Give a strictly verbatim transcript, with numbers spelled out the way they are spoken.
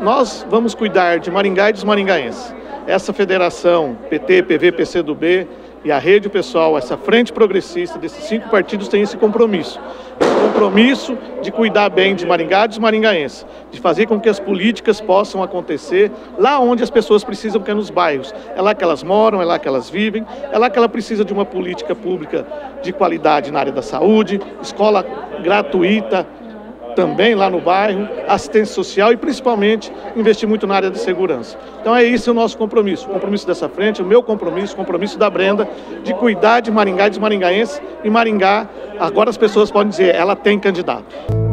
nós vamos cuidar de Maringá e dos maringaenses. Essa federação, P T, P V, P C do B e a Rede Pessoal, essa frente progressista desses cinco partidos tem esse compromisso. Esse compromisso de cuidar bem de Maringá e dos maringaenses, de fazer com que as políticas possam acontecer lá onde as pessoas precisam, que é nos bairros. É lá que elas moram, é lá que elas vivem, é lá que ela precisa de uma política pública de qualidade na área da saúde, escola gratuita, também lá no bairro, assistência social e principalmente investir muito na área de segurança. Então é esse o nosso compromisso, o compromisso dessa frente, o meu compromisso, o compromisso da Brenda, de cuidar de Maringá e dos maringaenses, e Maringá, agora as pessoas podem dizer, ela tem candidato.